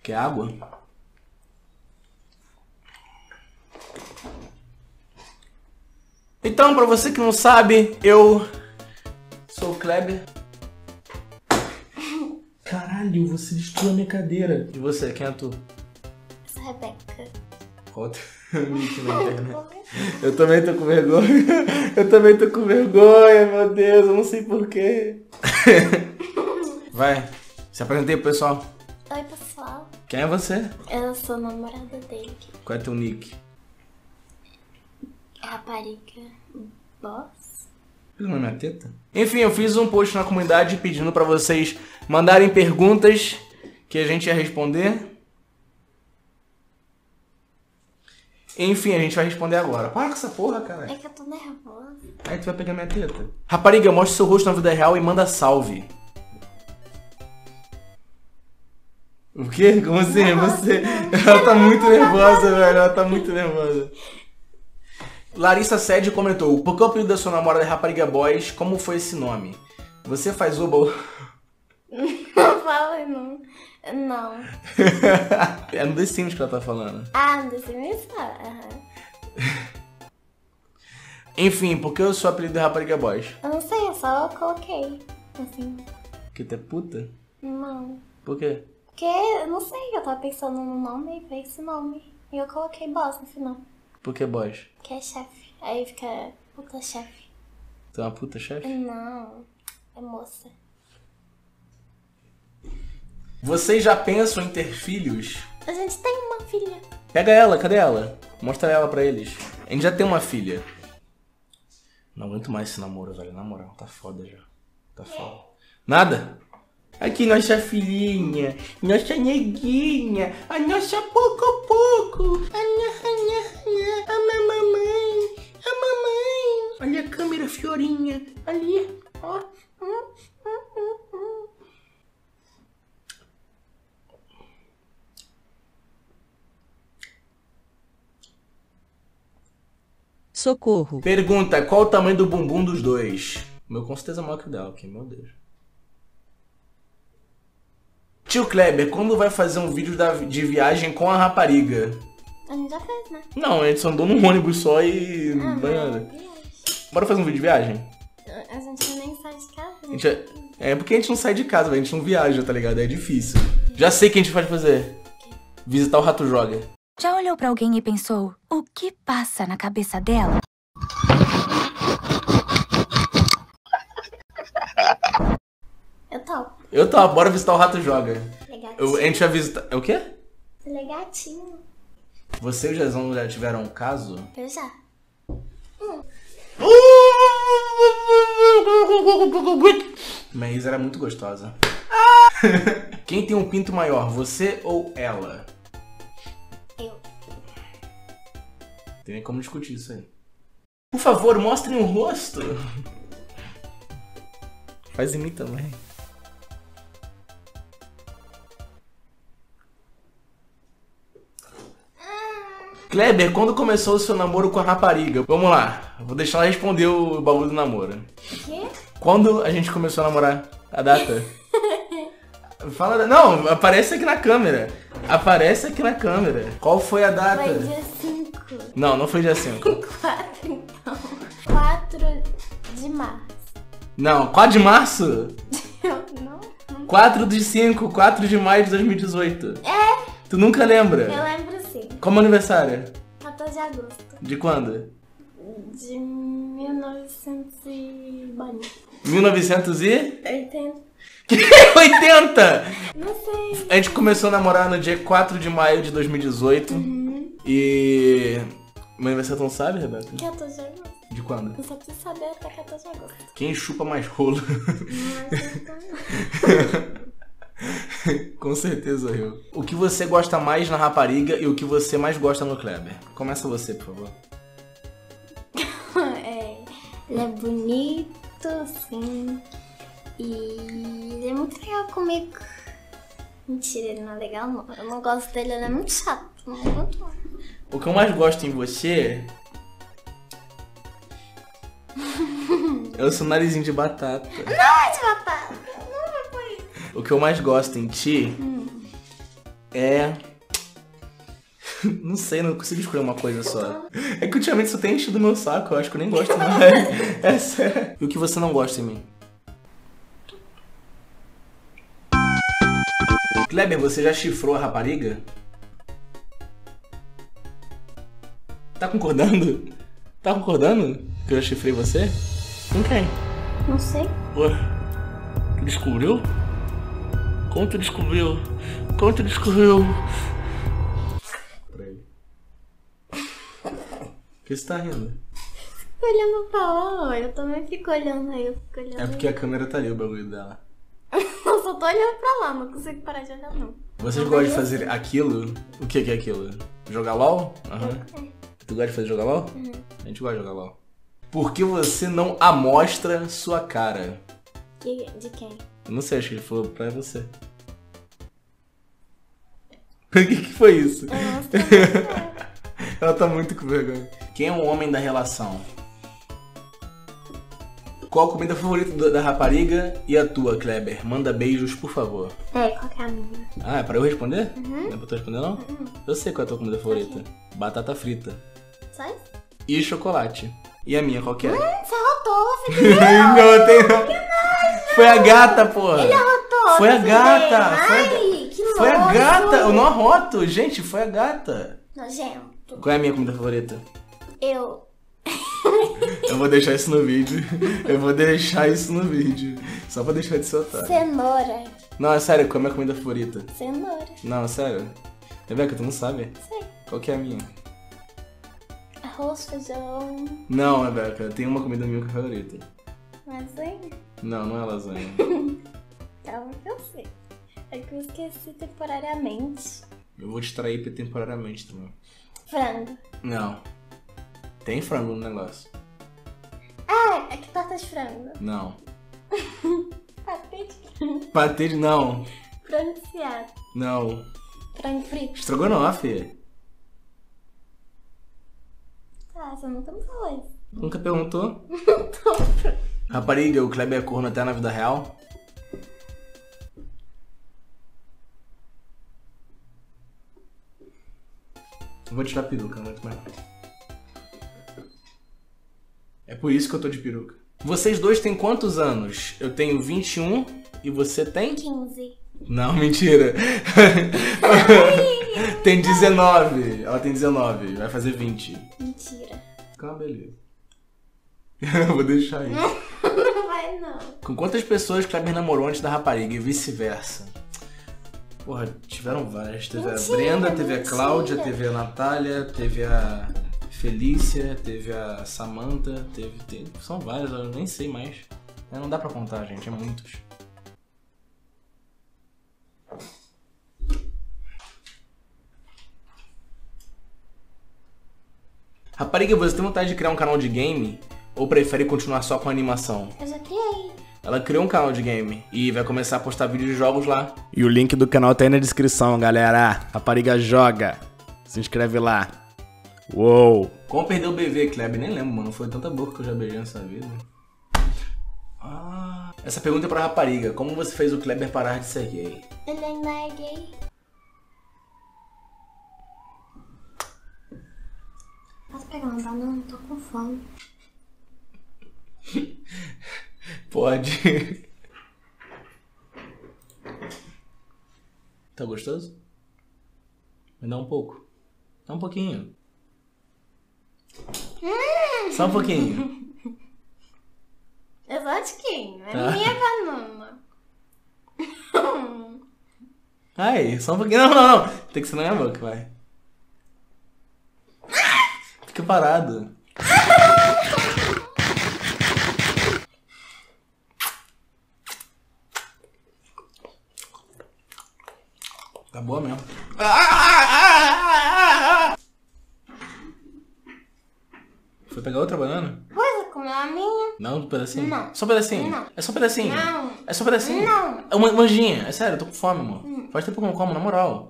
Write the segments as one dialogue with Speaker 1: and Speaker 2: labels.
Speaker 1: Quer água? Então, pra você que não sabe, eu sou o Kleber. Caralho, você destruiu a minha cadeira. E você, quem é tu?
Speaker 2: Eu sou a Rebeca.
Speaker 1: Qual teu nick na internet? Eu também tô com vergonha. Eu também tô com vergonha, meu Deus, eu não sei porquê. Vai, se apresentei pro pessoal.
Speaker 2: Oi, pessoal.
Speaker 1: Quem é você?
Speaker 2: Eu sou namorada dele.
Speaker 1: Qual é teu nick?
Speaker 2: Rapariga Boss.
Speaker 1: Pelo nome é teta? Enfim, eu fiz um post na comunidade pedindo pra vocês mandarem perguntas que a gente ia responder. Enfim, a gente vai responder agora. Para com essa porra, cara.
Speaker 2: É que eu tô nervosa.
Speaker 1: Aí tu vai pegar minha teta. Rapariga, mostra seu rosto na vida real e manda salve. O quê? Como assim? Você... Ela tá muito nervosa, velho. Ela tá muito nervosa. Larissa Sede comentou: por que o apelido da sua namorada é Rapariga Boys? Como foi esse nome? Você faz oba...
Speaker 2: Não fala, não. Não.
Speaker 1: É no The Sims que ela tá falando.
Speaker 2: Ah, não sei nem falar.
Speaker 1: Enfim, por que o seu apelido é Rapariga Boys?
Speaker 2: Eu não sei, eu só coloquei. Assim.
Speaker 1: Porque tu é puta?
Speaker 2: Não.
Speaker 1: Por quê?
Speaker 2: Porque, eu não sei, eu tava pensando no nome e veio esse nome. E eu coloquei Boss no final.
Speaker 1: Por que Boys?
Speaker 2: Que é chefe. Aí fica puta chefe.
Speaker 1: Tu é uma puta chefe?
Speaker 2: Não, é moça.
Speaker 1: Vocês já pensam em ter filhos?
Speaker 2: A gente tem uma filha.
Speaker 1: Pega ela, cadê ela? Mostra ela pra eles. A gente já tem uma filha. Não aguento mais esse namoro, velho. Na moral, tá foda já. Tá foda. Nada? Aqui nossa filhinha, nossa neguinha, a nossa pouco. A mamãe, a mamãe. Olha a câmera, Fiorinha. Ali, ó.
Speaker 3: Socorro.
Speaker 1: Pergunta: qual o tamanho do bumbum dos dois? O meu com certeza é maior que o dela, aqui, meu Deus. Tio Kleber, quando vai fazer um vídeo de viagem com a rapariga?
Speaker 2: A gente já fez, né?
Speaker 1: Não, a gente só andou num ônibus só e...
Speaker 2: Ah,
Speaker 1: banhada.
Speaker 2: mas...
Speaker 1: Bora fazer um vídeo de viagem?
Speaker 2: A gente nem sai de casa.
Speaker 1: A gente é porque a gente não sai de casa, velho. A gente não viaja, tá ligado? É difícil. Já sei o que a gente pode fazer. Visitar o Rato Joga.
Speaker 4: Já olhou pra alguém e pensou, o que passa na cabeça dela?
Speaker 2: Eu topo.
Speaker 1: Eu tô, bora visitar o Rato Joga.
Speaker 2: Ele é gatinho.
Speaker 1: A gente vai visitar... É o quê?
Speaker 2: Ele é gatinho.
Speaker 1: Você e o Jezão já tiveram um caso?
Speaker 2: Eu já.
Speaker 1: Mas era muito gostosa. Quem tem um pinto maior, você ou ela?
Speaker 2: Eu.
Speaker 1: Tem nem como discutir isso aí. Por favor, mostrem o rosto. Faz em mim também. Kleber, quando começou o seu namoro com a rapariga? Vamos lá, vou deixar ela responder o bagulho do namoro.
Speaker 2: Quê?
Speaker 1: Quando a gente começou a namorar? A data? Fala. Não, aparece aqui na câmera. Aparece aqui na câmera. Qual foi a data?
Speaker 2: Foi dia 5.
Speaker 1: Não, não foi dia 5.
Speaker 2: 4, então. 4 de março.
Speaker 1: Não, 4 de março?
Speaker 2: Não?
Speaker 1: 4 de 5, 4 de maio de 2018.
Speaker 2: É,
Speaker 1: Tu nunca lembra?
Speaker 2: eu lembro sim.
Speaker 1: Como aniversário?
Speaker 2: 14 de agosto.
Speaker 1: De quando?
Speaker 2: De 1900 e... Bom,
Speaker 1: 1900 e...
Speaker 2: 80.
Speaker 1: Que 80!
Speaker 2: Não sei.
Speaker 1: A gente começou a namorar no dia 4 de maio de 2018. E... Meu aniversário tu não sabe, Rebeca?
Speaker 2: 14 de agosto.
Speaker 1: De quando?
Speaker 2: Eu só preciso saber até 14 de agosto.
Speaker 1: Quem chupa mais rolo? Com certeza eu. O que você gosta mais na rapariga e o que você mais gosta no Kleber? Começa você, por favor.
Speaker 2: Ele é bonito, sim. E ele é muito legal comigo. Mentira, ele não é legal não. Eu não gosto dele, ele é muito chato. Muito.
Speaker 1: O que eu mais gosto em você é o seu narizinho de batata.
Speaker 2: Não é de batata. Não é por isso.
Speaker 1: O que eu mais gosto em ti é... Não sei, não consigo escolher uma coisa só. É que ultimamente só tem enchido o meu saco, eu acho que eu nem gosto mais. É sério. E o que você não gosta em mim? Kleber, você já chifrou a rapariga? Tá concordando? Tá concordando que eu já chifrei você? Com quem?
Speaker 2: Não sei.
Speaker 1: Ué, tu descobriu? Como tu descobriu? Como tu descobriu? Por que você tá rindo?
Speaker 2: Fico olhando pra lá, eu também fico olhando aí, eu fico olhando.
Speaker 1: É porque a câmera tá ali, o bagulho dela.
Speaker 2: Eu só tô olhando pra lá, não consigo parar de olhar não.
Speaker 1: Vocês gostam de fazer aquilo? O que é aquilo? Jogar LOL? Aham. Tu gosta de fazer jogar LOL? A gente gosta de jogar LOL. Por que você não amostra sua cara?
Speaker 2: De quem?
Speaker 1: Eu não sei, acho que ele falou pra você. O que foi isso? Ela tá muito com vergonha. Quem é o homem da relação? Qual a comida favorita da rapariga e a tua, Kleber? Manda beijos, por favor.
Speaker 2: Qual que é a minha?
Speaker 1: Ah, é pra eu responder? Não é pra tu responder, não? Eu sei qual é a tua comida favorita. Batata frita.
Speaker 2: Só isso?
Speaker 1: E chocolate. E a minha, qual que é?
Speaker 2: Você arrotou, filho.
Speaker 1: Não, tem não. Foi a gata, porra.
Speaker 2: Ele arrotou.
Speaker 1: Foi a gata.
Speaker 2: Ai, que nojo.
Speaker 1: Foi a gata. Eu não arroto. Gente, foi a gata.
Speaker 2: Nojento.
Speaker 1: Qual é a minha comida favorita?
Speaker 2: Eu
Speaker 1: vou deixar isso no vídeo. Eu vou deixar isso no vídeo. Só pra deixar de soltar.
Speaker 2: Cenoura.
Speaker 1: Não, é sério, qual é a minha comida favorita?
Speaker 2: Cenoura.
Speaker 1: Não, é sério. Rebeca, tu não sabe?
Speaker 2: Sei.
Speaker 1: Qual que é a minha?
Speaker 2: Arroz, feijão.
Speaker 1: Não, Rebeca, tem uma comida minha que é favorita.
Speaker 2: Lasanha.
Speaker 1: Não, não é lasanha.
Speaker 2: Calma que eu sei. É que eu esqueci temporariamente.
Speaker 1: Eu vou te trair temporariamente também.
Speaker 2: Frango.
Speaker 1: Não. Tem frango no negócio.
Speaker 2: Ah, é que torta de frango.
Speaker 1: Não.
Speaker 2: Patê de frango.
Speaker 1: Patê de... Não.
Speaker 2: Frango desfiado.
Speaker 1: Não.
Speaker 2: Frango frito.
Speaker 1: Estrogonofe.
Speaker 2: Ah, você nunca me falou isso.
Speaker 1: Nunca perguntou? Rapariga, o Kleber é corno até na vida real? Eu vou tirar a peruca, não aguento mais. É por isso que eu tô de peruca. Vocês dois têm quantos anos? Eu tenho 21 e você tem?
Speaker 2: 15.
Speaker 1: Não, mentira. Tem 19. Ela tem 19. Vai fazer 20.
Speaker 2: Mentira.
Speaker 1: Calma, beleza. Eu vou deixar aí.
Speaker 2: Não vai não.
Speaker 1: Com quantas pessoas Kleber namorou antes da rapariga e vice-versa? Porra, tiveram várias. Teve
Speaker 2: Mentira,
Speaker 1: a Brenda, teve a
Speaker 2: mentira.
Speaker 1: Cláudia, teve a Natália, teve a Felícia, teve a Samantha, são várias, eu nem sei mais. Não dá pra contar, gente, é muitos. Rapariga, você tem vontade de criar um canal de game? Ou prefere continuar só com a animação?
Speaker 2: Eu já criei.
Speaker 1: Ela criou um canal de game e vai começar a postar vídeos de jogos lá. E o link do canal tá aí na descrição, galera. Rapariga joga. Se inscreve lá. Uou! Como perder o BV, Kleber? Nem lembro, mano. Foi tanta boca que eu já beijei nessa vida. Essa pergunta é pra rapariga. Como você fez o Kleber parar de ser gay?
Speaker 2: Ele ainda é gay. Posso pegar uma banana? Tô com fome.
Speaker 1: Pode. Tá gostoso? Me dá um pouco. Dá um pouquinho. Só um pouquinho.
Speaker 2: Exotiquinho. É
Speaker 1: Tá.
Speaker 2: minha banana.
Speaker 1: Ai, só um pouquinho. Não, não, não. Tem que ser na minha boca, vai. Fica parado. Tá boa mesmo. Foi pegar outra banana?
Speaker 2: Você comeu a minha?
Speaker 1: Não, um pedacinho?
Speaker 2: Não.
Speaker 1: Só um pedacinho?
Speaker 2: Não.
Speaker 1: É só um pedacinho?
Speaker 2: Não.
Speaker 1: É só um pedacinho?
Speaker 2: Não.
Speaker 1: É uma manjinha. É sério, eu tô com fome, amor. Faz tempo que eu não como, na moral.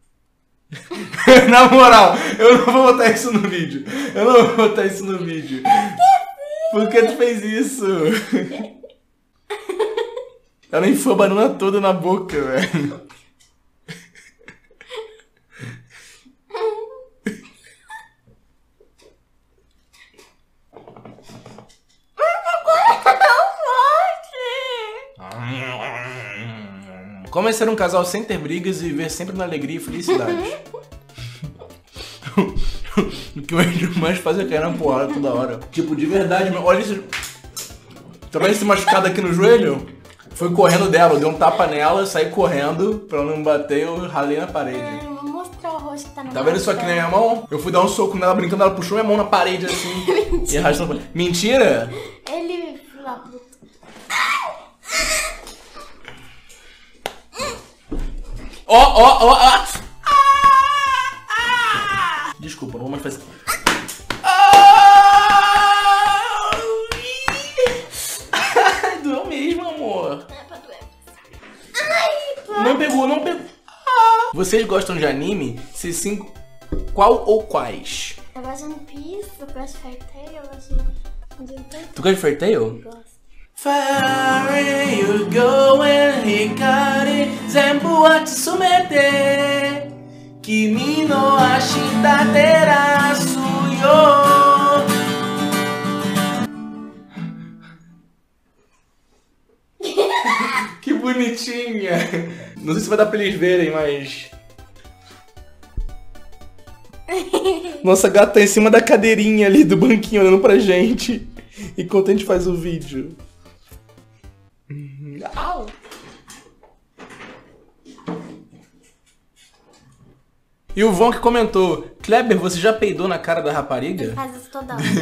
Speaker 1: Na moral, eu não vou botar isso no vídeo. Eu não vou botar isso no vídeo. Por que tu fez isso? Ela enfiou a banana toda na boca, velho. Como é ser um casal sem ter brigas e viver sempre na alegria e felicidade? O que meus irmãos fazem é cair na porrada toda hora. Tipo, de verdade, meu. Olha isso. Tá vendo esse machucado aqui no joelho? Foi correndo dela, eu dei um tapa nela, saí correndo pra ela não me bater e eu ralei na parede.
Speaker 2: Vou mostrar o rosto que tá no
Speaker 1: Tá vendo isso aqui na minha mão? Eu fui dar um soco nela brincando, ela puxou minha mão na parede assim. E arrastou na parede. Mentira?
Speaker 2: Ele... lá, puta.
Speaker 1: Ó. Desculpa, não vou mais fazer. Doeu mesmo, amor.
Speaker 2: É pra doer.
Speaker 1: Não pegou. Vocês gostam de anime? Se sim, qual ou quais?
Speaker 2: Eu gosto de One Piece, eu gosto de Fairy Tail, eu gosto de...
Speaker 1: Tu gosta de Fairy Tail?
Speaker 2: Gosto.
Speaker 1: Far you go and hikari zenbu wa tsumete Kimi no ashita terasu yo. Que bonitinha. Não sei se vai dar pra eles verem, mas... Nossa gata tá em cima da cadeirinha ali do banquinho olhando pra gente enquanto a gente faz o vídeo. Au. E o Von que comentou: Kleber, você já peidou na cara da rapariga?
Speaker 2: Faz isso toda hora.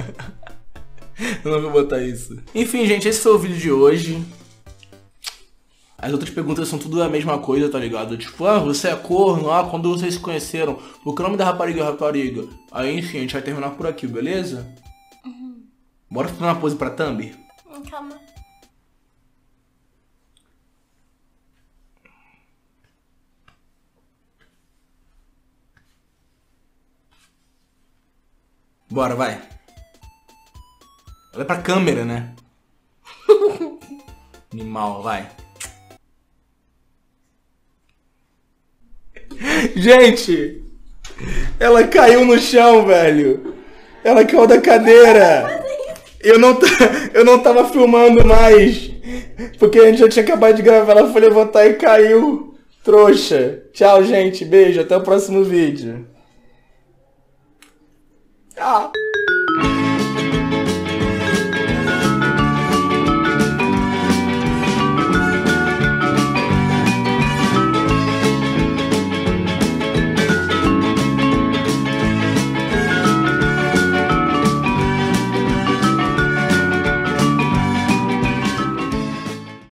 Speaker 1: Eu não vou botar isso. Enfim, gente, esse foi o vídeo de hoje. As outras perguntas são tudo a mesma coisa, tá ligado? Tipo, você é corno? Quando vocês se conheceram? O que é o nome da rapariga é rapariga? Aí, enfim, a gente vai terminar por aqui, beleza? Bora fazer uma pose pra thumb?
Speaker 2: Calma.
Speaker 1: Bora, vai. Olha pra câmera, né? Animal, vai. Gente! Ela caiu no chão, velho. Ela caiu da cadeira. Eu não tava filmando mais. Porque a gente já tinha acabado de gravar. Ela foi levantar e caiu. Trouxa. Tchau, gente. Beijo. Até o próximo vídeo. Ah.